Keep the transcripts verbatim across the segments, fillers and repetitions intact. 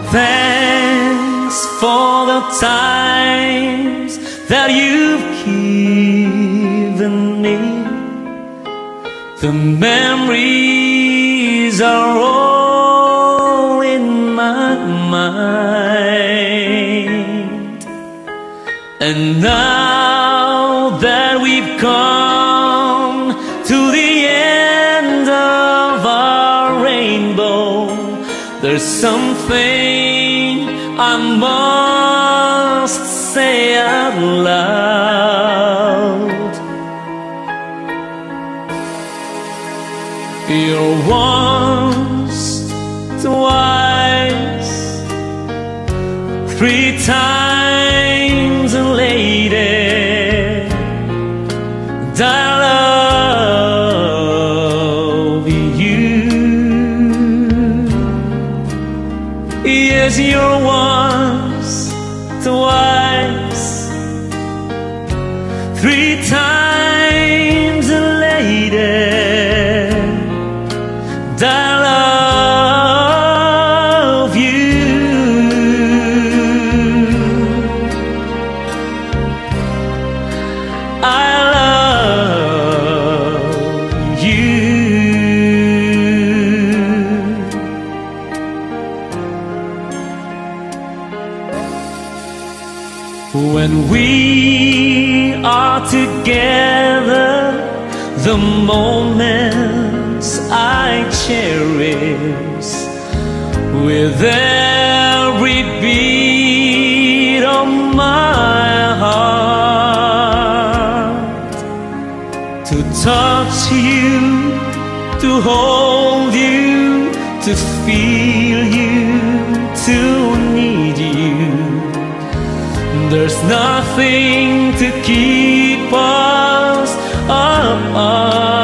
Thanks for the times that you've given me. The memories are all in my mind. And now that we've come to the end of our rainbow, there's something I must say out loud. You're once, twice, three times a lady, and I love you. Yes, you're once, twice, three times a lady, and I love you. I love you. When we are together, the moments I cherish with every beat of my heart. To touch you, to hold you, to feel you, to need you. There's nothing to keep us apart.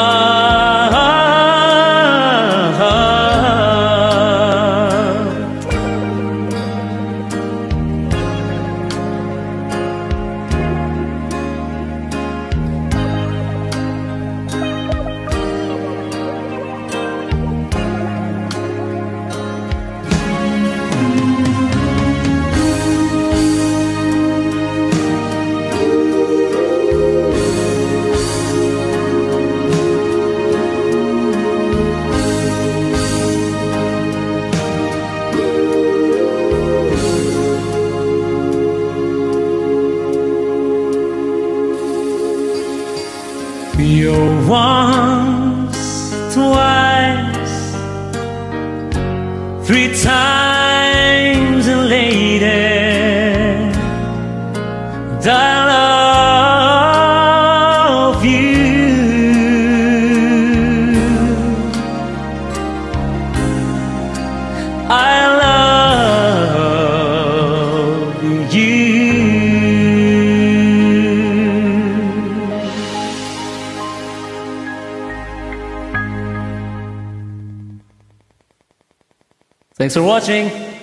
You're once, twice, three times a lady, and I love you. I love you. Thanks for watching.